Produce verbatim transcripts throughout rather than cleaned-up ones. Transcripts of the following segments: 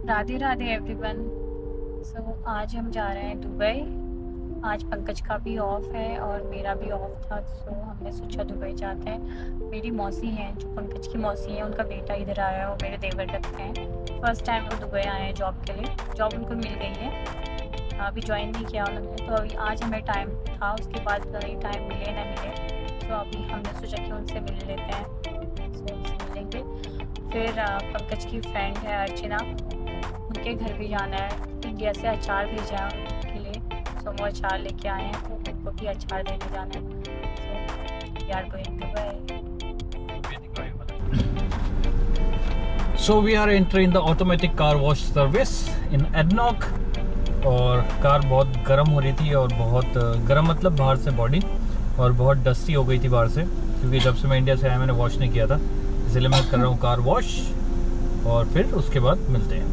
Radhe Radhe everyone. सो आज हम जा रहे हैं दुबई। आज पंकज का भी ऑफ है और मेरा भी ऑफ था, सो so, हमने सोचा दुबई जाते हैं। मेरी मौसी हैं, जो पंकज की मौसी हैं, उनका बेटा इधर आया है, वो मेरे देवर लगते हैं। फर्स्ट टाइम वो दुबई आए हैं जॉब के लिए। जॉब उनको मिल गई है, अभी ज्वाइन नहीं किया उन्होंने, तो अभी आज हमें टाइम था, उसके बाद टाइम मिले ना मिले तो अभी हमने सोचा कि उनसे मिल लेते हैं। सो उनसे मिलेंगे। फिर पंकज की फ्रेंड है अर्चना, उनके घर भी जाना है। इंडिया से अचार भेजा है उनके लिए, सो वो अचार लेके आए हैं, तो उनको भी अचार देने जाना है। So we are going Dubai. So we are entering the automatic car wash service in ADNOC। और कार बहुत गर्म हो रही थी, और बहुत गर्म मतलब बाहर से बॉडी, और बहुत डस्टी हो गई थी बाहर से, क्योंकि जब से मैं इंडिया से आया मैंने वॉश नहीं किया था, इसलिए मैं कर रहा हूँ कार वॉश, और फिर उसके बाद मिलते हैं।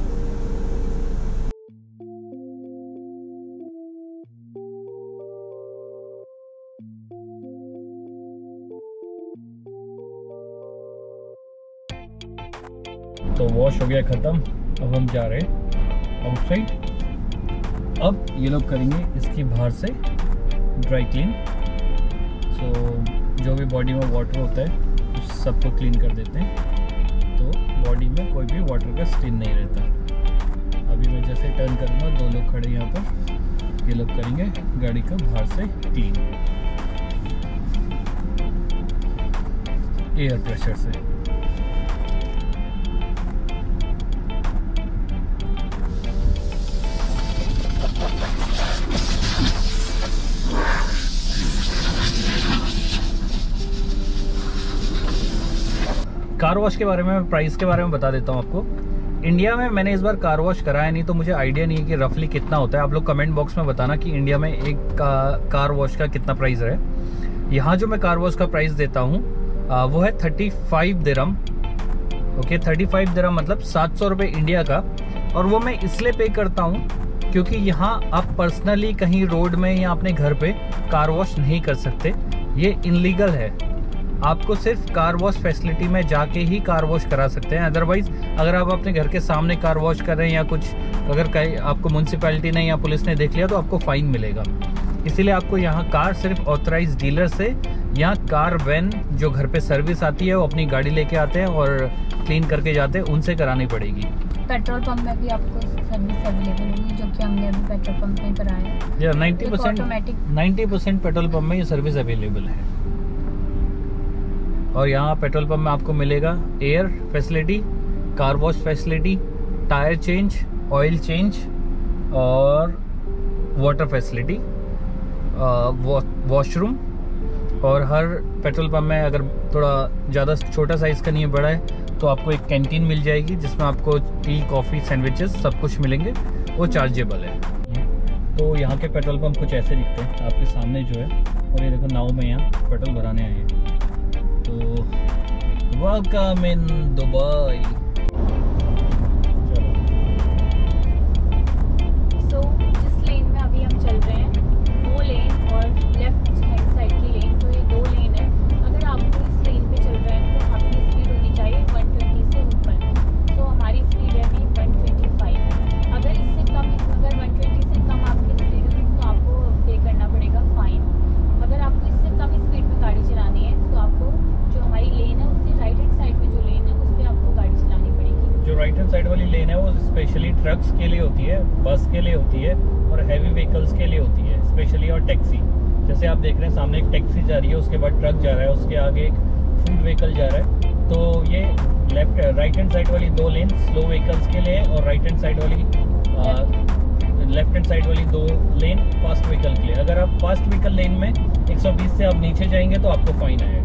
तो वॉश हो गया ख़त्म, अब हम जा रहे हैं आउटसाइड। अब ये लोग करेंगे इसकी बाहर से ड्राई क्लीन। सो जो भी बॉडी में वाटर होता है उस सबको क्लीन कर देते हैं, तो बॉडी में कोई भी वाटर का स्टेन नहीं रहता। अभी मैं जैसे टर्न करूँगा, दो लोग खड़े यहाँ पर, ये लोग करेंगे गाड़ी को बाहर से क्लीन एयर प्रेशर से। कार वॉश के बारे में, प्राइस के बारे में बता देता हूँ आपको। इंडिया में मैंने इस बार कार वॉश कराया नहीं, तो मुझे आइडिया नहीं है कि रफली कितना होता है। आप लोग कमेंट बॉक्स में बताना कि इंडिया में एक का, कार वॉश का कितना प्राइस है। यहाँ जो मैं कार वॉश का प्राइस देता हूँ वो है thirty five dirham. Okay, thirty five dirham मतलब सात सौ रुपये इंडिया का। और वो मैं इसलिए पे करता हूँ क्योंकि यहाँ आप पर्सनली कहीं रोड में या अपने घर पे कार वॉश नहीं कर सकते, ये इनलीगल है। आपको सिर्फ कार वॉश फैसिलिटी में जाके ही कार वॉश करा सकते हैं। अदरवाइज अगर आप अपने घर के सामने कार वॉश कर रहे हैं या कुछ, अगर कहीं आपको म्यूनसिपैलिटी ने या पुलिस ने देख लिया तो आपको फाइन मिलेगा। इसीलिए आपको यहाँ कार सिर्फ ऑथराइज डीलर से, या कार वैन जो घर पे सर्विस आती है, वो अपनी गाड़ी लेके आते हैं और क्लीन करके जाते हैं, उनसे करानी पड़ेगी। पेट्रोल पंप में भी आपको सर्विस अवेलेबल होगी, जो कि हमने अभी पेट्रोल पंप में कराया है। या ninety percent ninety percent petrol pump में ये सर्विस अवेलेबल है। और यहाँ पेट्रोल पंप में आपको मिलेगा air facility, car wash facility, tyre change, oil change और वाटर फैसिलिटी, वॉशरूम। और हर पेट्रोल पंप में अगर थोड़ा ज़्यादा छोटा साइज़ का नहीं है, बड़ा है, तो आपको एक कैंटीन मिल जाएगी जिसमें आपको टी, कॉफ़ी, सैंडविचेस सब कुछ मिलेंगे, वो चार्जेबल है। तो यहाँ के पेट्रोल पंप कुछ ऐसे दिखते हैं आपके सामने जो है। और ये देखो, नाव में यहाँ पेट्रोल भराने आए हैं। तो वेलकम इन दुबई। सो जिस लेन में अभी हम चल रहे हैं वो लेन और लेफ्ट हैंड साइड की लेन, तो ये दो लेन है। अगर आपको इस लेन पे चल रहे हैं तो आपकी स्पीड होनी चाहिए वन ट्वेंटी से ऊपर। तो हमारी स्पीड है अभी वन ट्वेंटी फाइव। अगर इससे कम, अगर वन ट्वेंटी से कम आपकी स्पीड होगी तो आपको पे करना पड़ेगा फाइन। अगर आपको इससे कम स्पीड में गाड़ी चलानी है तो आपको जो हमारी लेन है उससे राइट हैंड साइड में जो लेन है उस पर आपको गाड़ी चलानी पड़ेगी। जो राइट हैंड साइड वाली लेन है वो स्पेशली ट्रक्स के लिए होती है, बस के लिए होती है, और हैवी व्हीकल्स के लिए होती है स्पेशली, और टैक्सी। जैसे आप देख रहे हैं सामने एक टैक्सी जा रही है, उसके बाद ट्रक जा रहा है, उसके आगे एक फूड व्हीकल जा रहा है। तो ये लेफ्ट राइट हैंड साइड वाली दो लेन स्लो व्हीकल्स के लिए, और राइट हैंड साइड वाली लेफ्ट हैंड साइड वाली दो लेन फास्ट व्हीकल के लिए। अगर आप फास्ट व्हीकल लेन में एक सौ बीस से आप नीचे जाएंगे तो आपको फाइन आएगा।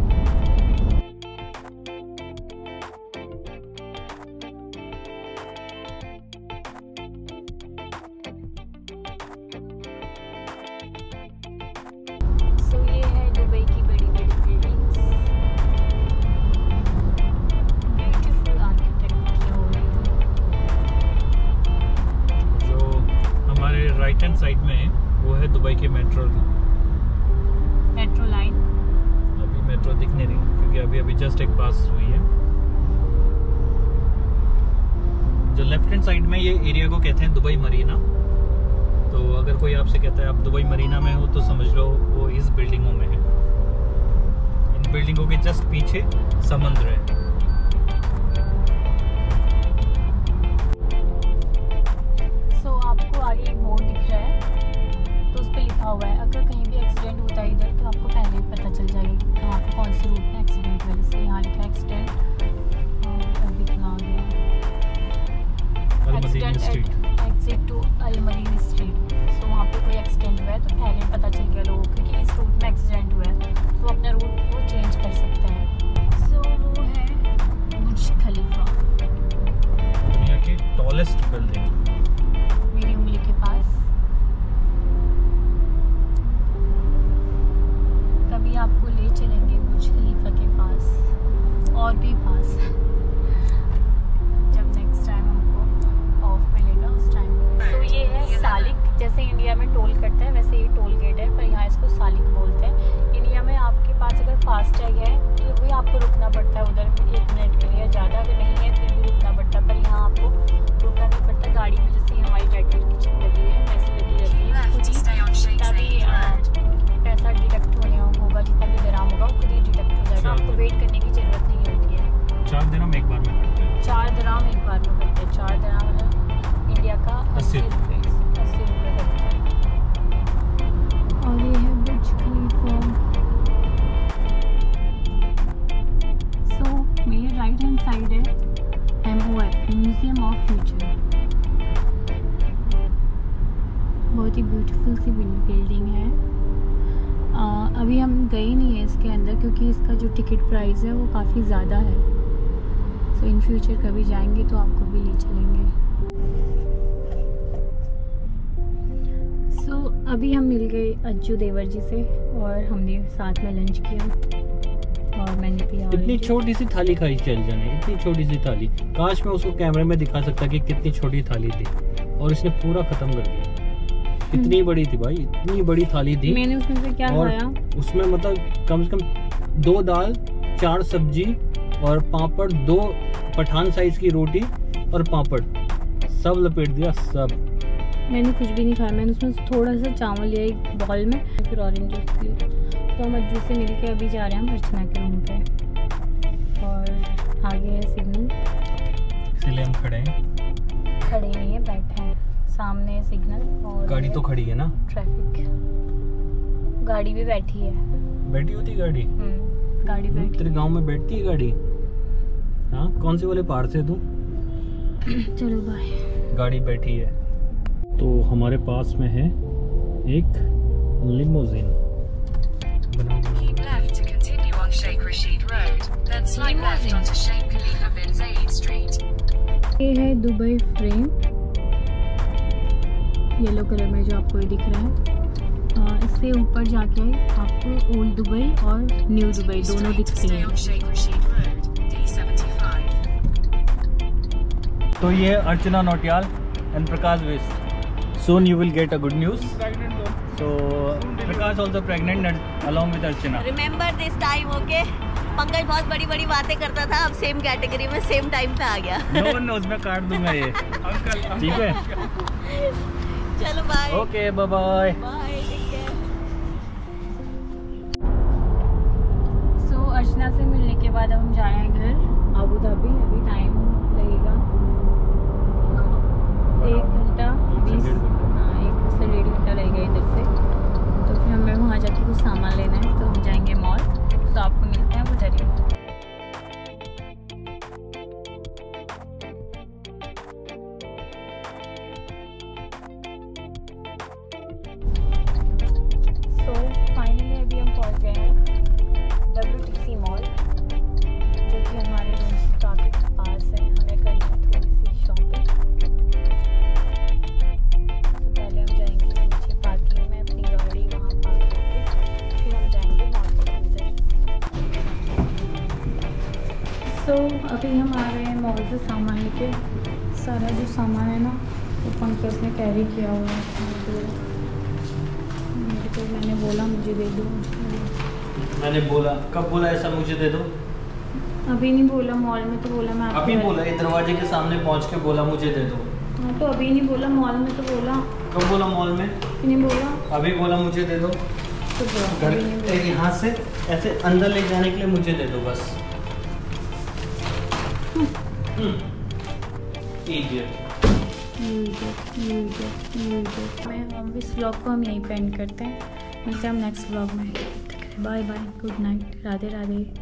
सो ये है दुबई की बड़ी बड़ी बिल्डिंग्स, ब्यूटीफुल आर्किटेक्ट की हो रही है। जो हमारे राइट हैंड साइड में है वो है दुबई की मेट्रो मेट्रो लाइन। अभी मेट्रो दिख नहीं रही क्योंकि अभी अभी जस्ट एक पास हुई है। जो लेफ्ट हैंड साइड में ये एरिया को कहते हैं दुबई मरीना। तो अगर कोई आपसे कहता है आप दुबई मरीना में हो तो समझ लो वो इस बिल्डिंगों में है। इन बिल्डिंगों के जस्ट पीछे समुद्र है। सो so, आपको आगे एक बोर्ड दिख रहा है तो उस पर लिखा हुआ है अगर कहीं भी एक्सीडेंट होता है इधर तो आपको पहले ही पता चल जाएगा कि कहाँ पे कौन सी रूट में एक्सीडेंट हुआ। जैसे यहाँ लिखा है एक्सीडेंट अभी कहाँ गया accident exit to Al Marine Street. So वहाँ पे कोई एक्सीडेंट हुआ है तो पहले पता चल गया लोगों को कि इस रूट में एक्सीडेंट हुआ है तो अपना रूट वो चेंज कर सकते हैं। सो so, वो है बुर्ज खलीफा, दुनिया की टॉलेस्ट बिल्डिंग मेरी उंगली के पास। कभी आपको ले चलेंगे बुर्ज खलीफा के पास और भी पास जब नेक्स्ट टाइम हमको ऑफ मिलेगा उस टाइम। तो ये है सालिक, जैसे इंडिया में टोल कटता है वैसे ये टोल गेट है पर यहाँ इसको सालिक बोलते हैं। इंडिया में आपके पास अगर फास्टैग है तो भी आपको रुकना पड़ता है उधर एक मिनट के लिए, ज़्यादा अगर नहीं है फिर भी रुकना पड़ता है। पर यहाँ आपको रुकना नहीं पड़ता। गाड़ी में जैसे हमारी रेड की चिप लगी है वैसे लगी रहती है, खुद ही जितना भी पैसा डिडक्ट होने होगा, जितना भी दराम होगा वो खुद ही डिडक्ट हो जाएगा। आपको वेट करने की जरूरत नहीं होती है। चार दिनों में एक बार में करते हैं। चार दराम एक बार में करते हैं। चार दराम मतलब इंडिया का अस्सी रुपये अस्सी रुपये करता है। और ये है बुर्ज खलीफा। सो मेरे राइट हैंड साइड है M O F museum of future. बहुत ही ब्यूटीफुल सी बिल्डिंग है। आ, अभी हम गए नहीं है इसके अंदर क्योंकि इसका जो टिकट प्राइस है वो काफ़ी ज़्यादा है। सो इन फ्यूचर कभी जाएंगे तो आपको भी ले चलेंगे। सो so, अभी हम मिल गए अज्जू देवर जी से और हमने साथ में लंच किया और मैंने पिया। इतनी छोटी सी थाली खाई चल जाने, इतनी छोटी सी थाली। काश मैं उसको कैमरे में दिखा सकता कि कितनी छोटी थाली थी और इसने पूरा खत्म कर दिया। इतनी बड़ी थी भाई, इतनी बड़ी थाली थी। मैंने उसमें से क्या और खाया? उसमें मतलब कम से कम दो दाल, चार सब्जी और पापड़, दो पठान साइज की रोटी और पापड़, सब लपेट दिया सब। मैंने कुछ भी नहीं खाया। मैंने उसमें से थोड़ा सा चावल लिया एक बॉल में, फिर ऑरेंज जूस लिया। तो हम अज्जू से मिल के अभी जा रहे हैं हम अर्चना के रूम पे और आगे है सिग्नल, इसलिए हम खड़े हैं। खड़े नहीं है, बैठे हैं। सामने है सिग्नल और गाड़ी तो खड़ी है ना, ट्रैफिक। गाड़ी भी बैठी है। बैठी होती गाड़ी? हम्म, गाड़ी बैठी। तेरे गांव में बैठती है गाड़ी? हाँ, कौन से वाले पहाड़ से तू? चलो बाय। गाड़ी बैठी है। तो हमारे पास में है एक limousine. Keep left to continue on Sheikh Rashid Road, then slide left onto Sheikh Khalifa bin Zayed Street. ये है दुबई फ्रेम, येलो कलर में जो आपको ये दिख रहा है। आ, इससे ऊपर जाके आपको ओल्ड दुबई और न्यू दुबई दोनों दिखती हैं। Sheikh Rashid Road, D seventy-five. तो ये अर्चना Notiyal and Prakash West. Soon you will get a good news. So Prakash also pregnant and along with Archana. Remember this time, okay? Pankaj बहुत बड़ी बड़ी बातें करता था, अब सेम कैटेगरी में सेम टाइम पे आ गया। No no, उसमें काट दूंगा ये। ठीक है? चलो bye. Okay, bye bye. Bye, take care. So Archana से मिलने के बाद अब हम जा रहे हैं घर अबू धाबी। अभी टाइम लगेगा एक घंटा बीस, हाँ एक से डेढ़ घंटा लगेगा इधर से। तो फिर हमें वहाँ जाके कुछ सामान लेना है तो हम जाएंगे मॉल। तो आपको मिलते हैं उधर ही। सो फाइनली अभी हम पहुँच गए हैं डब्ल्यू टी सी मॉल, जो कि हमारे रूम से काफ़ी पास है। हमें करनी है थोड़ी सी शॉपिंग। तो पहले हम जाएंगे नीचे पार्किंग में, अपनी गाड़ी वहाँ पार्क करके फिर हम जाएंगे मॉल के अंदर। सो अभी हम आ रहे हैं मॉल से सामान लेके। सारा जो सामान है ना वो पंकज ने कैरी किया हुआ है। मेरे को मैंने बोला मुझे दे दो। मैंने बोला, कब बोला ऐसा मुझे दे दो? अभी नहीं बोला, मॉल में तो बोला मैं आपको। अभी बोला, ये दरवाजे के सामने पहुंच के बोला मुझे दे दो। हाँ तो अभी नहीं बोला, मॉल में तो बोला। कब बोला मॉल में? नहीं बोला। अभी बोला मुझे दे दो। तो बोला, घर अभी नहीं बोला। यहाँ से ऐसे अंदर ले जाने के लिए मुझे दे दो बस। इडियट। मैं हम इस व्लॉग को हम यहीं पे एंड करते हैं। मिलते हैं हम नेक्स्ट व्लॉग में। Bye bye, good night, Radhe Radhe.